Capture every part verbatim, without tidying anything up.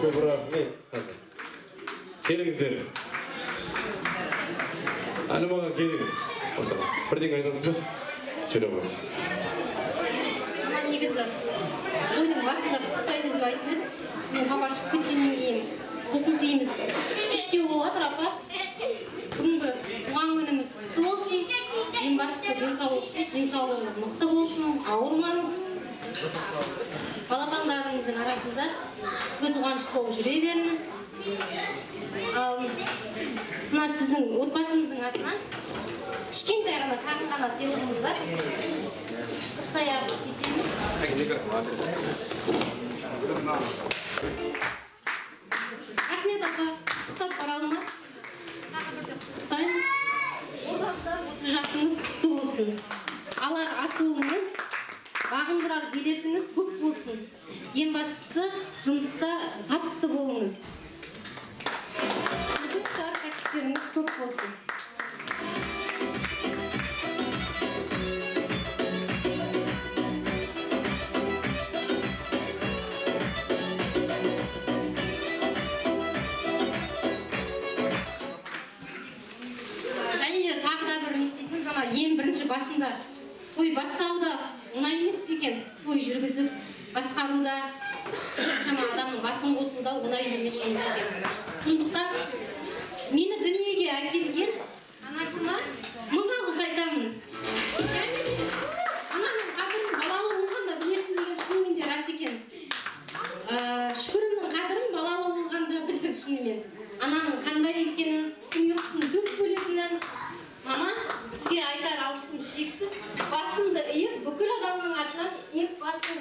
Көп рахмет. Қазір. Келіңіздер. Әлімаға келіңіз. Бірден айтасыз ба? Жүре қойыңыз. Негізі, ойдың басында құттықтаймыз деп айтып еді. Мен хабар шығып кеткеннен кейін тосын сейміз. Іште болады, апа. Бүгінгі туған күніңіз құтты болсын. Ең бастысы денсаулығыңыз мықты болсын, ауырмаңыз. Балапандарыңыздың арасында көз қуанышты болып жүре беріңіз. Мына сіздің отбасымыздың атынан кішкентай ғана шағын ғана сыйлығымыз бар. Қысқа ярдық кесеміз. Рахмет апа, құттықтап бара алма. Құттықтаймыз. отыз жасыңыз құтты болсын. Алар асуыңыз, бағындырар белесіңіз көп болсын. Ең бастысы жұмыста табысты болыңыз. Бүгін бар кәсіптеріңіз көп болсын. Ең бірінші басында той бастауда оңай емес екен. Той жүргізіп, басқаруда, шама адамның басын қосуда оңай емес жұмыс екен. Сондықтан мені дүниеге әкелген анашыма мың алғыс айтамын. Ананың қадірін балалы болғанда білесің деген шынымен де рас екен. Шүкірімнің қадірін балалы болғанда білдім шынымен. Ананың қандай екенін, күнұйқысын дөп бөлетінін. Мама, сізге айтар алғысым шексіз, басымды иіп, бүкіл адамның атынан иіп басым.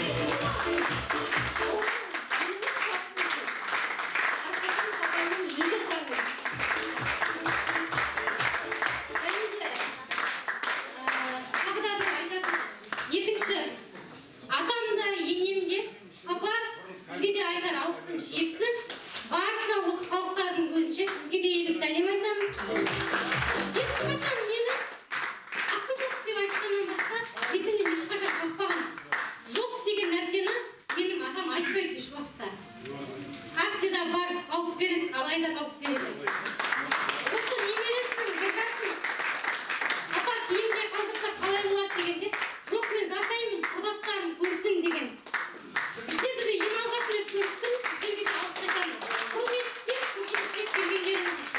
Екінші, атам да, енем де, папа, сізге де айтар алғысым шексіз, барша осы халықтардың көзінше сізге де еліп сәлем айтамын. Ешқашан мені ақылдық деп айтқаннан басқа бетінен ешқашан қақпаған жоқ деген нәрсені менің атам айтпайды еш уақытта. Как всегда бар, тауып береді, қалайда тауып береді. Осы немересінің бір басын апа кейінге қалдырсақ қалай болады дегенде, жоқ мен жасаймын, құрдастарым көрсін деген. Сіздерді де ең алғаш рет көрдім, сіздерге де алғыс айтамын. Құрметтеп, қошеметтеп келгендеріңіз үшін.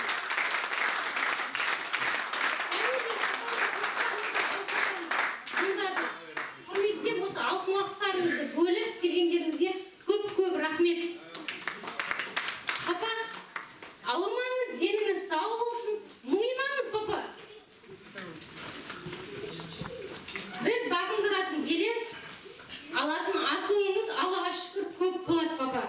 Алтын уақыттарыңызды бөліп келгендеріңізге көп-көп рахмет. Папа, ауырмаңыз, деніңіз сау болсын, мұймаңыз, папа. Біз бағындыратын белес, алатын асуымыз Аллаға шүкір көп болады, папа.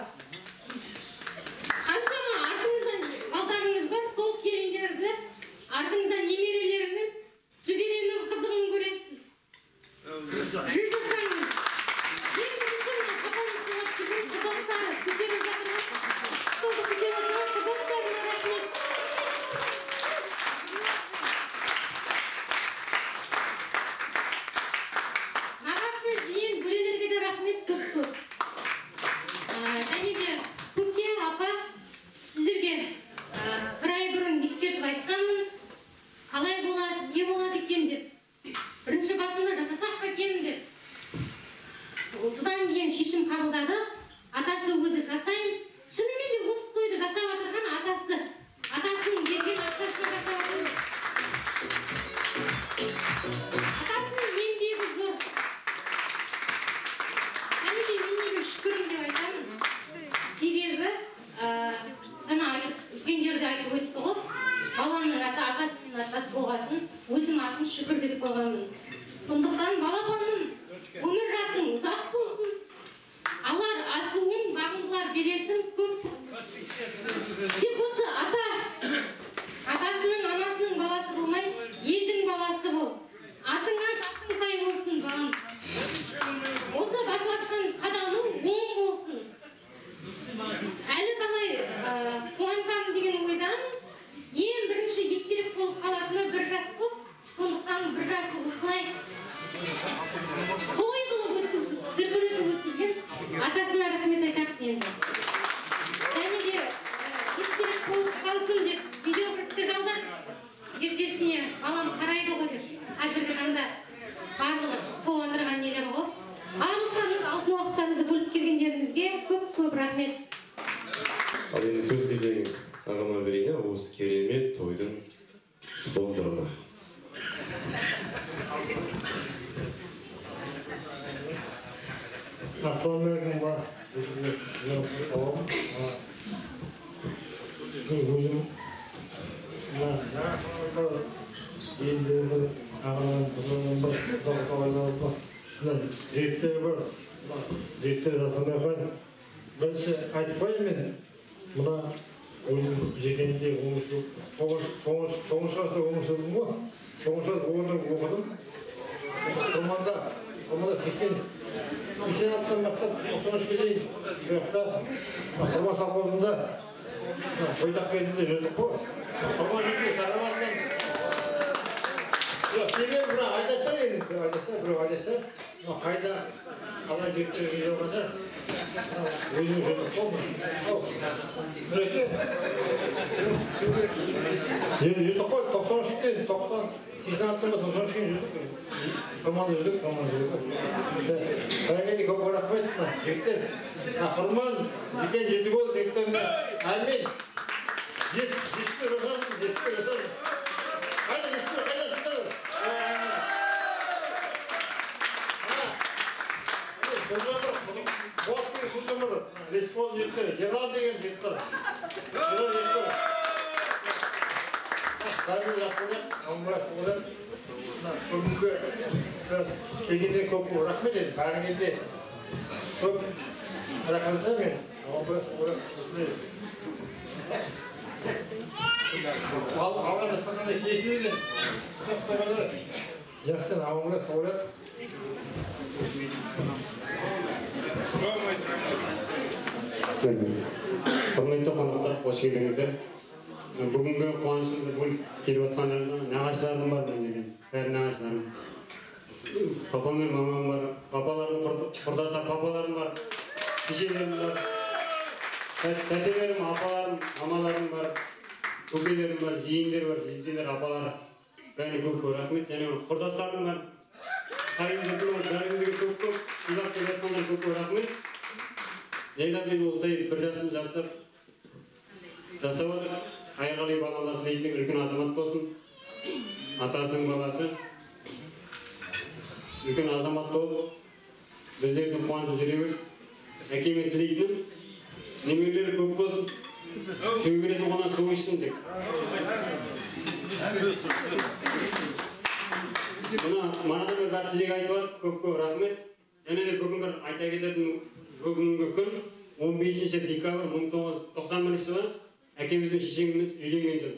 Қаншама артыңыздан балдарыңыз бар, сол келіндерді, артыңыздан немерелеріңіз, жүберенің қызығын көресіз. Жүз жасаңыз. Ең бірінші мені папаны сыйлап келген құрдастары, көтеріп жатырмыз. Солды көтеріп жатырмыз, құрдастарына рахмет. Нағашы, жиен, бөлелерге де рахмет көп-көп. Және де көпке, апа, сіздерге бір ай бұрын ескертіп айтқанмын. Қалай болады, не болады екен деп. Бірінші басында жасасақ па екен деп. Осыдан кейін шешім қабылдады. Атасы өзі жасайын. Шынымен де осы тойды жасап отырған атасы. Атасының берген ақшасына жасап отырған. Атасының еңбегі зор. Және де мен неге шүкірім деп айтамын. Себебі ана үлкендерді айтып өтті ғой. Баламның аты атасы мен атасы болғасын, өзім атын шүкір деп қойғанмын. Сондықтан балапаным өмір жасың ұзақ болсын, алар асуын, бағындылар бересін көп болсын. Тек осы ата, атасының, анасының баласы болмай, елдің баласы бол. Атыңа тақтың сай болсын, балам. Осы басыватқан қадамың оң болсын. Әлі қалай қуантамын деген ойдамын. Ең бірінші естелік болып қалатыны бір жас болып, сондықтан бір жасты осылай той қылып өткізген атасына рахмет айтамын енді. рахмет. Ал енді сөз кезегін ағама берейін, осы керемет тойдың спонсорына. Ассалаумағалейкум ба. Өзім енді бір ағаларым бір доғыталайлар жеттер бір жеттер жасамай қойын. Бірінші айтып қойын мен, мына өзім жекенде тоғыз класста өмір сүрдім ғой. тоғыз класс оқыдым. Тұрманда, тұрманда сексен сексен алтыдан бастап тоқсан үшке дейін бұяқта құрма совхозында ойдақ кезінде жүрдік қой. Құрма жүрді Сарабатынан. Себебі мына айтатса енді, біреу айтатса, біреу айтатса, қайда қалай жігіттерге жоғаса өзім жүрдік қой. Біреке жүрдік қой, тоқсан үштен тоқсан сексен алтыдан ба тоқсан үшке жүрдік. Құрманы жүрдік, құрманы жүрдік. Бәргені көп рахмет, жігіттер. Құрман, жекен жетік ол жігіттеріне. Әлмен, жесіпті жасасын, жесіпті жасасын. Қайда жесіпті, қайда сіздер? Сұржамыр, Қуат деген Сұржамыр, Лесқоз жігіттер, Ерлан деген жігіттер. Ерлан жігіттер. Бәргені жақсылық, амбыра сұғылыр. Бүгінгі келгенде көп рахмет еді, бәріңізде көп рахмет мен. Алған астақандай кесілген. Жақсын, ауыңға соғылып. Құрметті қонақтар, қош келдіңіздер. Бүгінгі қуанышымды бөліп келіп отқандарына нағашыларым бар деген, бәрі нағашыларым. Папам мен мамам бар, папаларым құрдаса папаларым бар, шешелерім бар, тәтелерім, апаларым, мамаларым бар, көкелерім бар, жиендер бар, жезделер, апалары. Бәріне көп рахмет, және құрдастарым бар. Қайынды бәріңізге көп-көп, ұзақ келіп жатқандар көп рахмет. Жайлап енді осылай бір жасым жастап жасап отыр. Айғали балалар тілейтін үлкен азамат болсын. Атасының баласы үлкен азамат болып, біздердің қуанышты жүре берсін. Әкеме тілейтінім, немерелері көп болсын. Шөбересі оған су ішсін тек. Манада бір бар тілек айтып отыр, көп-көп рахмет. Және де бүгін бір айта кететін бүгінгі күн он бесінші декабрь мың тоғыз жүз тоқсан бірінші жылы әкеміз бен шешеміз үйленген жыл.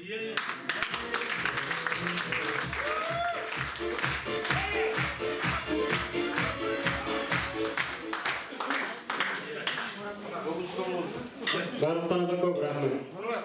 Барлықтарыңызға көп рахмет.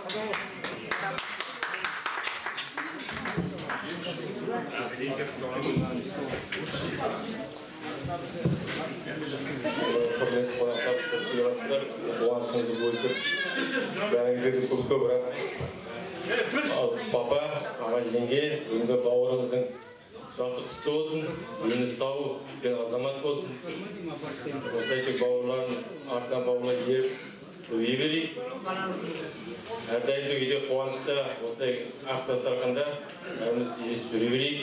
Құрметті қонақтар, қосыласыздар, қуанышыңызды бөлісіп, бәріңізге көп-көп рахмет. Ал папа, аға жеңге, бүгінгі бауырыңыздың жасы құтты болсын, дені сау, үлкен азамат болсын. Осылай тек бауырларын артынан бауырлай еріп, көбейе берейік. Әрдайымды үйде қуанышта, осылай ақ дастарханда бәріміз кездесіп жүре берейік.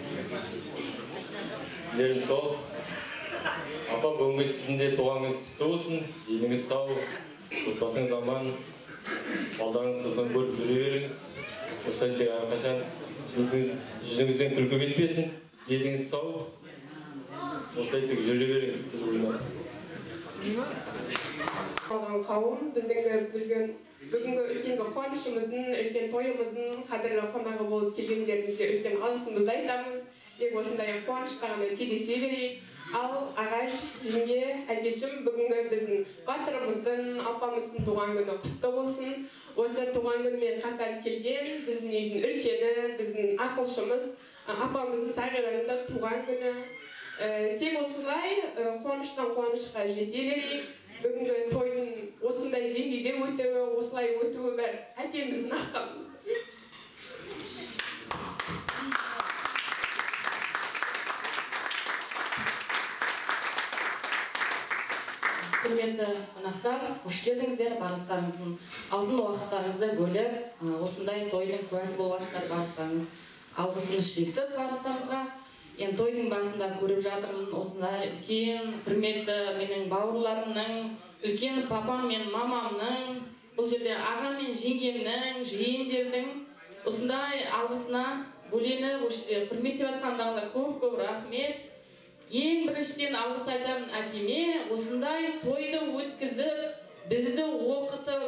Тілерім сол. Апа, бүгінгі сіздің де туғаныңыз құтты болсын, еліңіз сау, отбасыңыз аман, балдарыңыз қыздан көріп жүре беріңіз. Осылай тек әрқашан жүзіңізден күлкі кетпесін, еліңіз сау, осылай тек жүре беріңіз. Қалған қауым, біздің білген бүгінгі үлкен қуанышымыздың, үлкен тойымыздың қадірлі қонағы болып келгендеріңізге үлкен алғысымызды айтамыз. Тек осындай қуанышқа ғана кездесе берейік. Ал ағаш, жеңге, әкешім бүгінгі біздің батырымыздың, апамыздың туған күні құтты болсын. Осы туған күнмен қатар келген біздің үйдің үлкені, біздің ақылшымыз, апамыздың Сағираның да туған күні. Тек осылай қуаныштан қуанышқа жете берейік. Бүгінгі тойдың осындай деңгейде өтуі, осылай өтуі бәрі әкеміздің арқамызда. Құрметті қонақтар, қош келдіңіздер. Барлықтарыңыздың алтын уақыттарыңызды бөліп, осындай тойдың куәсі болып жатқан барлықтарыңыз алғысымыз шексіз барлықтарыңызға. Енді тойдың басында көріп жатырмын, осындай үлкен құрметті менің бауырларымның, үлкен папам мен мамамның, бұл жерде ағам мен жеңгемнің, жиендердің осындай алғысына бөленіп, құрметтеп жатқандарыңызға көп-көп рахмет. Ең біріншіден алғыс айтамын әкеме, осындай тойды өткізіп, бізді оқытып,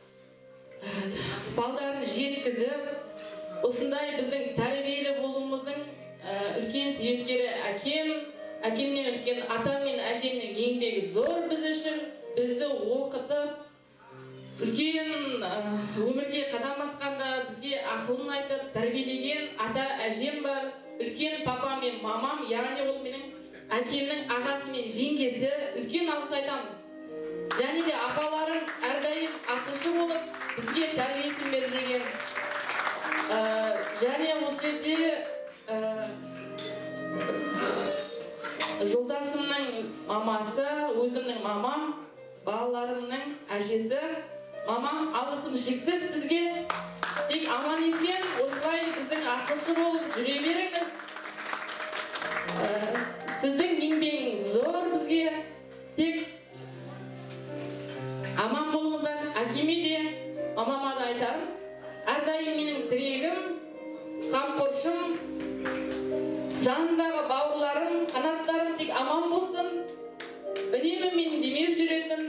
балдарын жеткізіп, осындай біздің тәрбиелі болуымыздың үлкен себепкері әкем, әкемнен үлкен атам мен әжемнің еңбегі зор біз үшін, бізді оқытып, үлкен өмірге қадам басқанда бізге ақылын айтып, тәрбиелеген ата әжем бар, үлкен папам мен мамам, яғни ол менің әкемнің ағасы мен жеңгесі, үлкен алғыс айтамын. Және де апаларым әрдайым ақылшы болып, бізге тәрбиесін беріп жүрген. Және осы жерде жолдасымның мамасы, өзімнің мамам, балаларымның әжесі, мамам, алғысым шексіз сізге. Тек аман есен, осылай біздің ақылшы болып жүре беріңіз. Сіздің еңбегіңіз зор бізге. Тек аман болыңыздар. Әкеме де, мамама да айтарым. Әрдайым менің тірегім, қамқоршым, жанымдағы бауырларым, қанаттарым тек аман болсын. Үнемі мен демеп жүретін.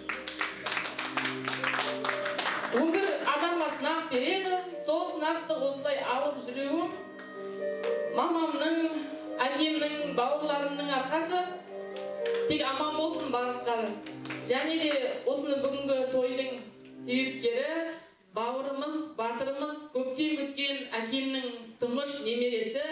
Өмір адамға сынақ береді. Сол сынақты осылай алып жүруім мамамның, әкемнің, бауырларымның арқасы. Тек аман болсын барлықтары. Және де осыны бүгінгі тойдың себепкері бауырымыз, батырымыз, көптен күткен әкемнің тұңғыш немересі.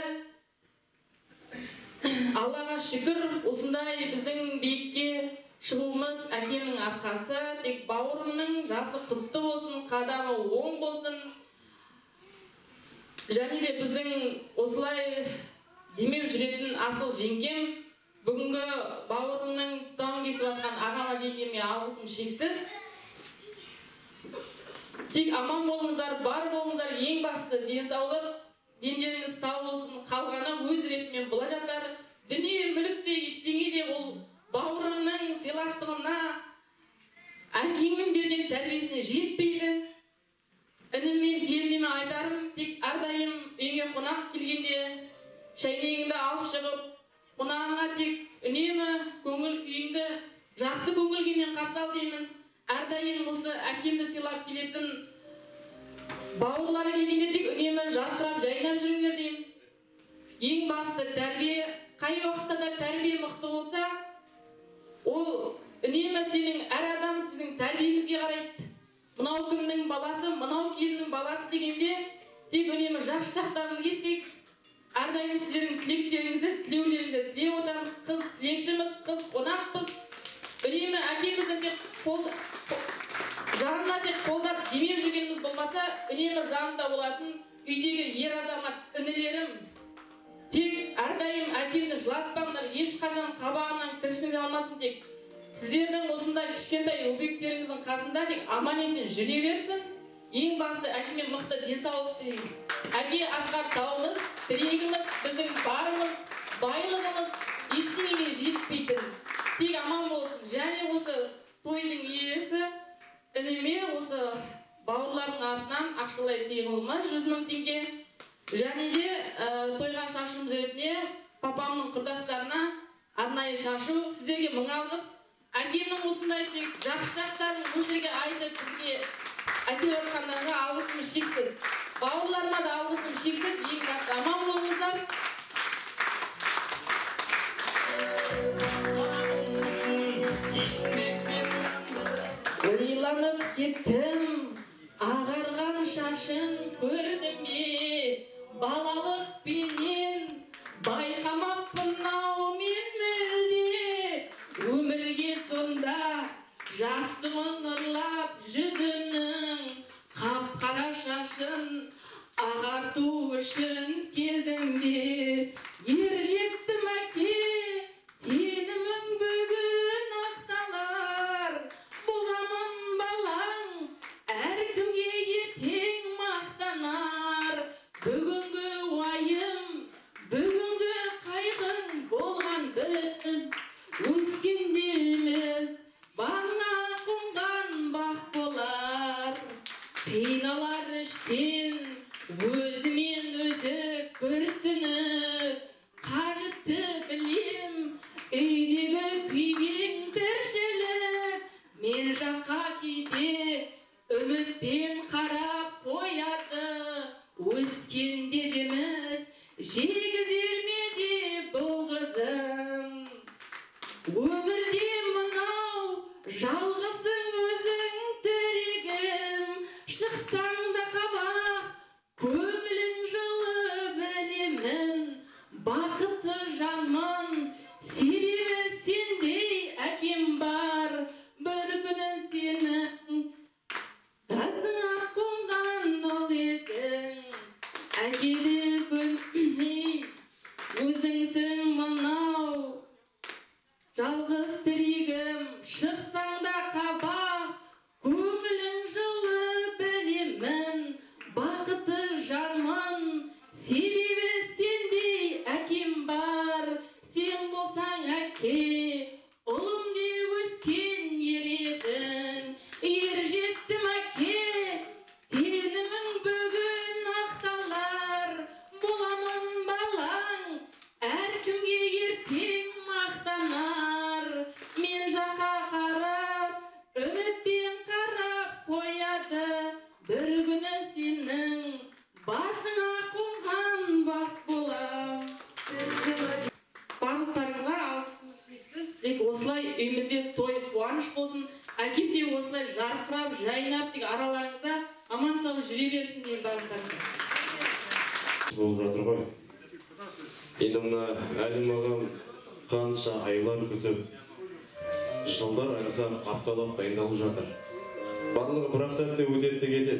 Аллаға шүкір, осындай біздің биікке шығуымыз әкемнің арқасы. Тек бауырымның жасы құтты болсын, қадамы оң болсын. Және де біздің осылай демеп жүретін асыл жеңгем, бүгінгі бауырымның тұсауын кесіп жатқан ағама жеңгеме алғысым шексіз. Тек аман болыңыздар, бар болыңыздар, ең басты денсаулық, дендеріңіз сау болсын, қалғаны өз ретімен бола жатар. Дүние мүлікте ештеңе де ол бауырының сыйластығына, әкеңнің берген тәрбиесіне жетпейді. Інім мен келінеме айтарым, тек әрдайым үйге қонақ келгенде шәйнегіңді алып шығып, қонағыңа тек үнемі көңіл күйіңді жақсы көңіл күймен қарсы ал деймін. Әрдайым осы әкемді сыйлап келетін бауырлары келгенде тек үнемі жарқырап, жайнап жүріңдер деймін. Ең басты тәрбие, қай уақытта да тәрбие мықты болса, ол үнемі сенің әр адам сіздің тәрбиеңізге қарайды. Мынау кімнің баласы, мынау келіннің баласы дегенде тек үнемі жақсы жақтарыңызды естейік. Әрдайым сіздердің тілектеріңізді, тілеулеріңізді тілеп отырмыз. Қыз тілекшіміз, қыз қонақпыз. Үнемі әкеміздің тек жанына тек қолдап демеп жүргеніміз болмаса, үнемі жанында болатын үйдегі ер азамат інілерім. Тек әрдайым әкемді жылатпаңдар, ешқашан қабағынан кіршін жалмасын. Тек сіздердің осындай кішкентай объекттеріңіздің қасында тек аман есен жүре берсін. Ең басты әкеме мықты денсаулық тілеймін. Әке асқар тауымыз, тірегіміз, біздің барымыз, байлығымыз ештеңеге жетпейтін. Тек аман болсын. Және осы тойдың иесі ініме осы бауырлардың артынан ақшалай сыйлығымыз жүз мың теңге. Және де тойға шашуымыз ретінде папамның құрдастарына арнайы шашу. Сіздерге мың алғыс. Әкемнің осындай тек жақсы жақтарын көшеге айтып бізге әкеліп жатқандарына алғысым шексіз. Бауырларыма да алғысым шексіз. Ең басты аман болыңыздар. Ойланып кеттім, ағарған шашын көрдім бе, балалық пенен байқамаппын ау мен мүлде. Өмірге сонда жастығын ұрлап жүзінің, қап-қара шашын ағарту үшін келдім бе. Ер жеттім әке, сенімің бүгін ақталар. қиналар іштен өзімен өзі күрсініп қажытты білем үйдегі күйген тіршілік мен жаққа кейде үмітпен қарап қояды өскенде жеміс жегізер ме деп бұл қызым өмірде мынау жалғызсың өзің тірегім шықсаң да қабақ көңілің жылы білемін бақытты жанмын себебі сендей әкем бар бір күні сенің қасыңа қонған ол едің әкелер көліне өзіңсің мынау жалғыз тірегім шықсаң да қабақ көңілің жылы білемін бақытты жанмын себебі сендей әкем бар сен болсаң әке ұлым деп өскен ер едің ер жеттім әке сенімің бүгін ақталар боламын балаң әркімге ертең мақтанар мен жаққа қарап үмітпен қарап қояды бір күні сенің басыңа қонған бақ болам. Барлықтарыңызға алғысымыз шексіз. Тек осылай үйімізде той қуаныш болсын, әкем де осылай жарқырап жайнап тек араларыңызда аман сау жүре берсін деймін барлықтарыңызға. Болып жатыр ғой. Енді мына Әлім ағам қанша айлар күтіп, жылдар аңсап, апталап дайындалып жатыр. Барлығы бір-ақ сәтте өтеді де кетеді.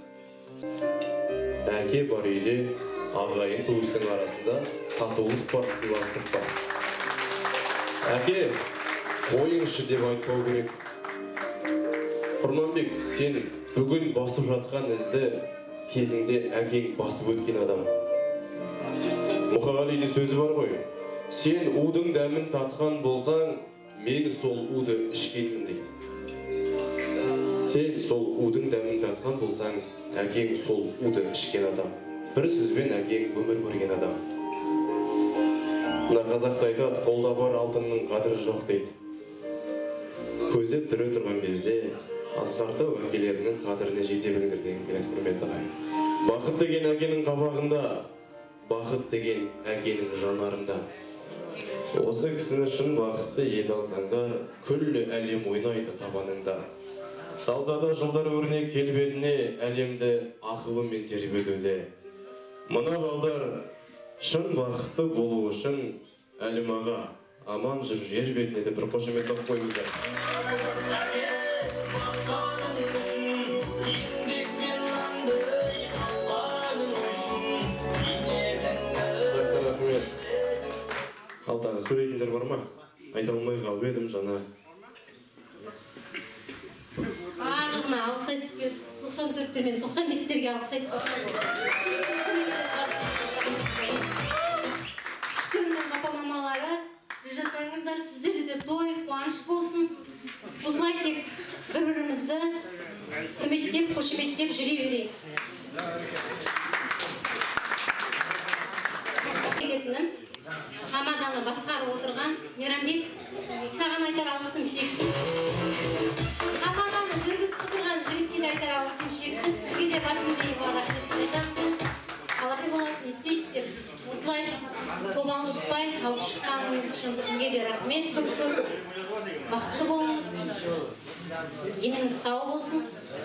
Әке бар үйде, ағайын туыстың арасында татулық бар, сыйластық бар. Әке, қойыңшы деп айтпау керек. Құрманбек, сен бүгін басып жатқан ізді кезіңде әкең басып өткен адам. Мұқағалидың сөзі бар ғой, сен удың дәмін татқан болсаң, мен сол уды ішкенмін дейді. Сен сол удың дәмін татқан болсаң, әкең сол уды ішкен адам. Бір сөзбен әкең өмір көрген адам. Мына қазақта айтады, қолда бар алтынның қадірі жоқ дейді. Көздеп тірі тұрған кезде асқартау әкелерінің қадіріне жете біліңдер деген келеді, құрметті ағайын. Бақыт деген әкенің қабағында, бақыт деген әкенің жанарында. Осы кісіні шын бақытты ете алсаңдар, күллі әлем ойнайды табаныңда. Салзада жылдар өрнек келбетіне әлемді ақылымен тербетуде. Мына балдар шын бақытты болу үшін Әлім аға аман жүр жер бетіне деп бір қошемет соқып қойыңыздар. Жақсы, рахмет. Ал тағы сөйлейтіндер бар ма? Айта алмай қалып едім жаңа. Барлығына алғыс айтып келіп, тоқсан төрттер мен тоқсан бестерге алғыс айтып шүкірінің папа-мамалары, жүз жасаңыздар, сіздерде де той, қуаныш болсын. Осылай тек бір-бірімізді құрметтеп, қошеметтеп жүре берейік. Кетінім, Хамаданы басқарып отырған Мейрамбек, саған айтар алғысым шексіз. Хамаданы жүргізіп отырған жігіттерге айтар алғысым шексіз. Сізге де басымды иіп рахмет айтамын. Қалай болады, істейді деп. Осылай қобалжытпай алып шыққаныңыз үшін сізге де рахмет көп-көп. Бақытты болыңыз. Деніңіз сау болсын.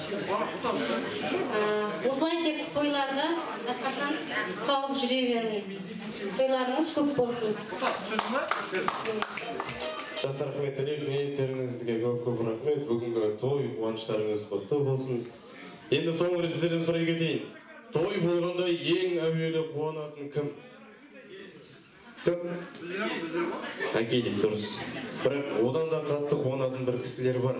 Осылай тек тойларда әрқашан қауып жүре беріңіз. Тойларыңыз көп болсын. Жақсы, рахмет тілеп, ниеттеріңізге көп-көп рахмет. Бүгінгі той қуаныштарыңыз құтты болсын. Енді соңғы рет сіздерден сұрай кетейін. Той болғанда ең әуелі қуанатын кім? Кім? Әке дейді, дұрыс. Бірақ одан да қатты қуанатын бір кісілер бар.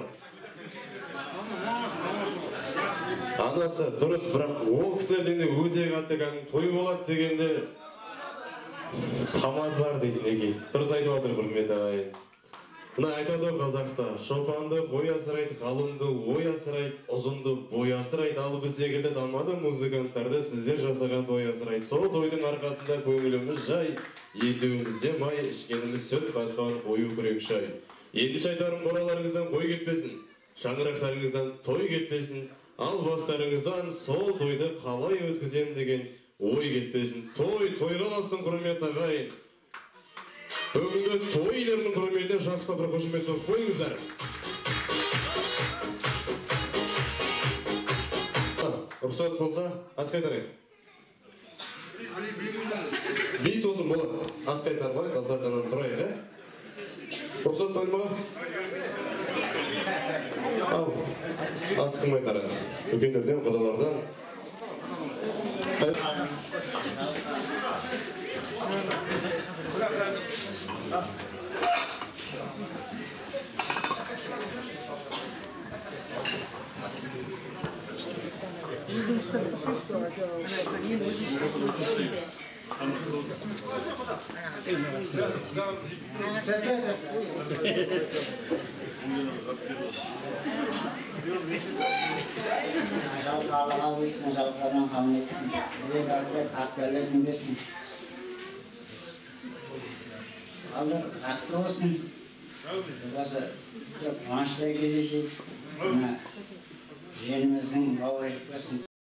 Анасы дұрыс, бірақ ол кісілерден де өте қатты кәдімгі той болады дегенде тамадылар дейді, неге? Дұрыс айтып отыр, құрметті ағайын. Мына айтады ғой қазақта, шопанды қой асырайды, ғалымды ой асырайды, ұзынды бой асырайды, ал біз секілді дамады музыканттарды сіздер жасаған той асырайды. Сол тойдың арқасында көңіліміз жай, етуімізде май, ішкеніміз сөт қатқан қою күрең шай. Ендіше айтарым, қораларыңыздан қой кетпесін, шаңырақтарыңыздан той кетпесін, ал бастарыңыздан сол тойды қалай өткізем деген ой кетпесін. Той, той қаласын, құрметті ағайын. Бүгінгі той иелерінің құрметіне жақсы бір қошемет соғып қойыңыздар. Рұқсат болса, ас қайтарайық. Бей сосын болады. Ас қайтармай, дастарханнан тұрайық, ә? Рұқсат болмаға? Ал, ас кім қайтарады? Үлкендерден, құдалардан. Жалқалыға өйсін, жалқадан қалмайсың. Бізе бәрі қақперлерін берсін. Алдар қақты болсын. Бұласы қуаныштай кездесейік. Женіміздің бауы етпесін.